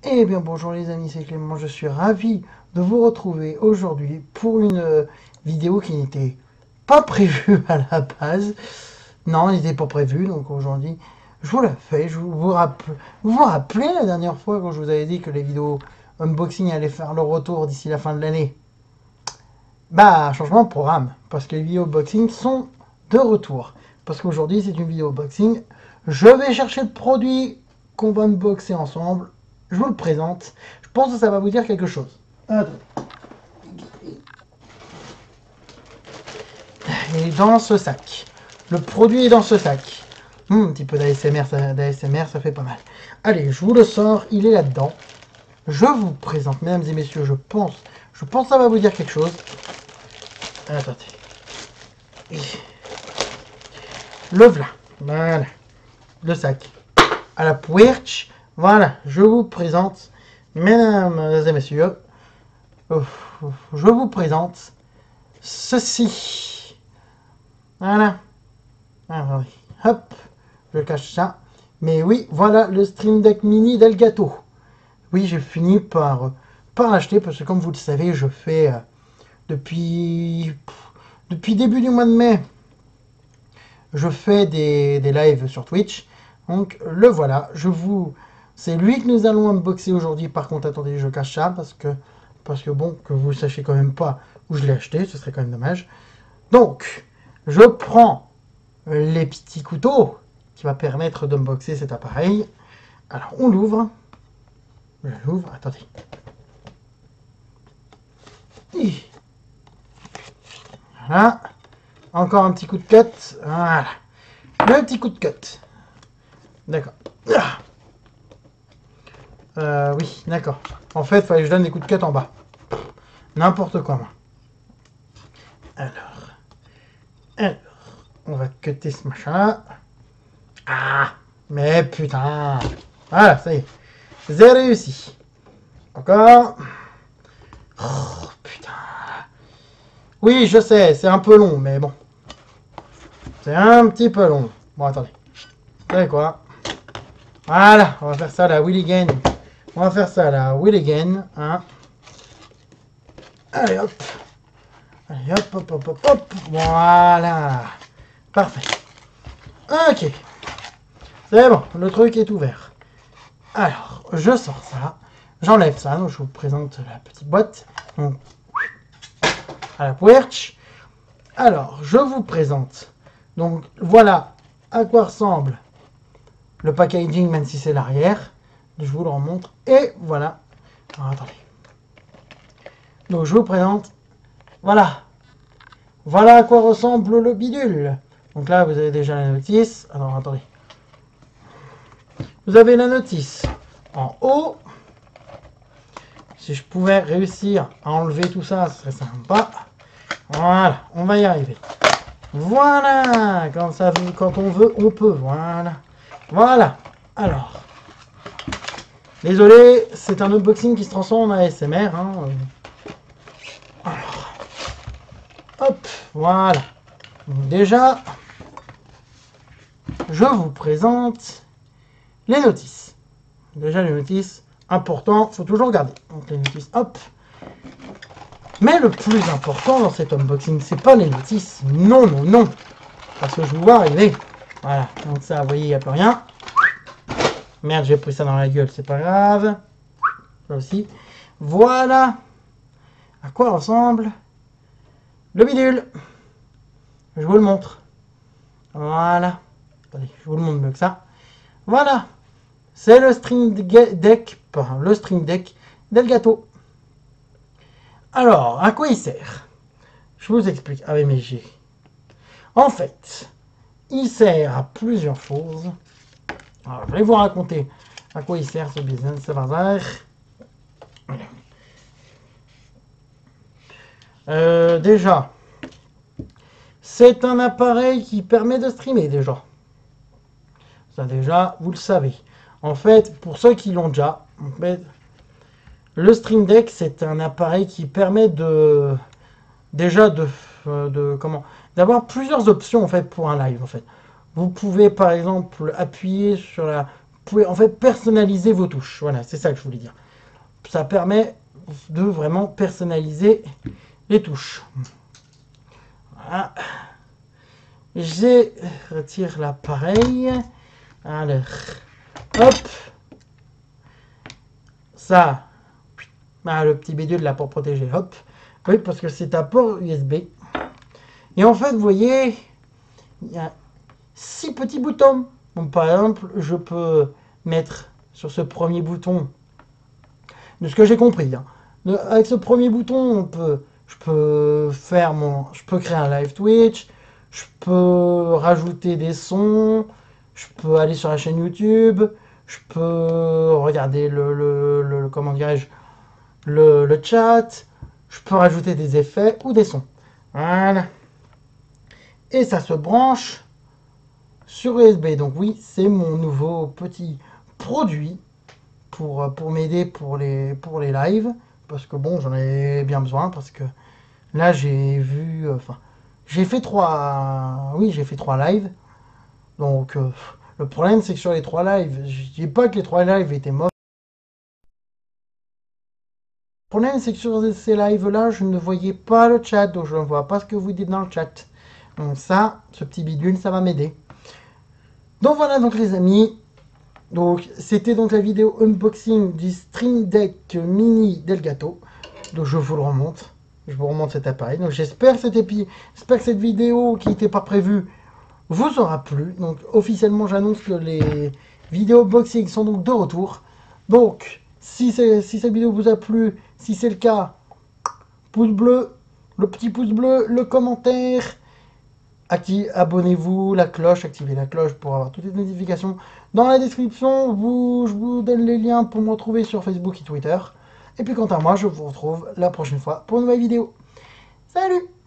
Eh bien bonjour les amis, c'est Clément, je suis ravi de vous retrouver aujourd'hui pour une vidéo qui n'était pas prévue à la base. Non, elle n'était pas prévue, donc aujourd'hui je vous la fais. Vous vous rappelez la dernière fois quand je vous avais dit que les vidéos unboxing allaient faire leur retour d'ici la fin de l'année? Bah, changement de programme, parce que les vidéos unboxing sont de retour. Parce qu'aujourd'hui c'est une vidéo unboxing. Je vais chercher le produit qu'on va unboxer ensemble. Je vous le présente. Je pense que ça va vous dire quelque chose. Attendez. Et dans ce sac. Le produit est dans ce sac. Un petit peu d'ASMR, ça fait pas mal. Allez, je vous le sors, il est là-dedans. Je vous présente, mesdames et messieurs, je pense que ça va vous dire quelque chose. Attendez. Le voilà. Le sac. À la Puerch. Voilà, je vous présente, mesdames et messieurs, je vous présente ceci. Voilà. Alors, hop, je cache ça. Mais oui, voilà le Stream Deck Mini d'Elgato. Oui, j'ai fini par l'acheter parce que comme vous le savez, je fais depuis début du mois de mai, je fais des lives sur Twitch. Donc le voilà, c'est lui que nous allons unboxer aujourd'hui. Par contre, attendez, je cache ça parce que bon, que vous sachiez quand même pas où je l'ai acheté, ce serait quand même dommage. Donc, je prends les petits couteaux qui va permettre d'unboxer cet appareil. Alors, on l'ouvre. Je l'ouvre, attendez. Voilà. Encore un petit coup de cut. Voilà. Le petit coup de cut. D'accord. Oui, d'accord. En fait, il fallait que je donne des coups de cut en bas. N'importe quoi, moi. Alors, on va cutter ce machin-là. Ah, mais putain. Voilà, ça y est. J'ai réussi. Encore. Oh, putain. Oui, je sais, c'est un peu long, mais bon. C'est un petit peu long. Bon, attendez. Vous savez quoi? Voilà, on va faire ça la Willigan. On va faire ça la Willigan. Hein. Allez, hop. Allez, hop, hop, hop, hop, hop. Voilà. Parfait. Ok. C'est bon, le truc est ouvert. Alors, je sors ça. J'enlève ça. Donc, je vous présente la petite boîte. Donc, à la Puerch. Alors, je vous présente. Donc, voilà à quoi ressemble le packaging, même si c'est l'arrière. Je vous le remontre. Et voilà. Alors, attendez. Donc, je vous présente. Voilà. Voilà à quoi ressemble le bidule. Donc là, vous avez déjà la notice. Alors, attendez. Vous avez la notice en haut. Si je pouvais réussir à enlever tout ça, ce serait sympa. Voilà, on va y arriver. Voilà, quand on veut, on peut. Voilà. Voilà. Alors, désolé, c'est un unboxing qui se transforme en ASMR. Hein. Alors, hop, voilà. Donc déjà, je vous présente les notices. Déjà, les notices, important, faut toujours regarder. Donc, les notices, hop. Mais le plus important dans cet unboxing, c'est pas les notices. Non, non, non. Parce que je vous vois arriver. Voilà. Donc ça, vous voyez, il n'y a plus rien. Merde, j'ai pris ça dans la gueule, c'est pas grave. Ça aussi. Voilà. À quoi ressemble le bidule. Je vous le montre. Voilà. Attendez, je vous le montre mieux que ça. Voilà. C'est le Stream Deck, pardon, le Stream Deck d'Elgato. Alors, à quoi il sert? Je vous explique avec mes G. En fait, il sert à plusieurs choses. Alors, je vais vous raconter à quoi il sert ce business, ce bazar. Déjà, c'est un appareil qui permet de streamer déjà. Ça déjà, vous le savez. En fait, pour ceux qui l'ont déjà, en fait, le Stream Deck, c'est un appareil qui permet d'avoir plusieurs options en fait pour un live. En fait, vous pouvez par exemple appuyer sur la pouvez en fait personnaliser vos touches. Voilà, c'est ça que je voulais dire. Ça permet de vraiment personnaliser les touches. Voilà. Je retire l'appareil. Alors, hop. Ça, le petit bidule là pour protéger. Hop. Oui, parce que c'est un port USB. Et en fait, vous voyez, il y a 6 petits boutons. Donc, par exemple, je peux mettre sur ce premier bouton, de ce que j'ai compris, hein. Avec ce premier bouton, je peux créer un live Twitch, je peux rajouter des sons, je peux aller sur la chaîne YouTube, je peux regarder comment dirais-je, le chat, je peux rajouter des effets ou des sons. Voilà. Et ça se branche sur USB. Donc oui, c'est mon nouveau petit produit pour m'aider pour les lives. Parce que bon, j'en ai bien besoin. Parce que là, j'ai vu... j'ai fait 3... Oui, j'ai fait 3 lives. Donc, le problème, c'est que sur les 3 lives, je dis pas que les 3 lives étaient mauvais. Le problème, c'est que sur ces lives-là, je ne voyais pas le chat. Donc, je ne vois pas ce que vous dites dans le chat. Donc ça, ce petit bidule, ça va m'aider. Donc voilà donc les amis, donc c'était donc la vidéo unboxing du Stream Deck Mini d'Elgato. Donc je vous le remonte, je vous remonte cet appareil. Donc j'espère que cette vidéo qui n'était pas prévue vous aura plu. Donc officiellement j'annonce que les vidéos unboxing sont donc de retour. Donc si cette vidéo vous a plu, si c'est le cas, pouce bleu, le petit pouce bleu, le commentaire. Abonnez-vous, la cloche, activez la cloche pour avoir toutes les notifications. Dans la description, je vous donne les liens pour me retrouver sur Facebook et Twitter. Et puis quant à moi, je vous retrouve la prochaine fois pour une nouvelle vidéo. Salut!